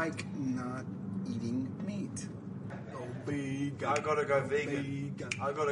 like not eating meat. Oh, vegan. I gotta go vegan. I gotta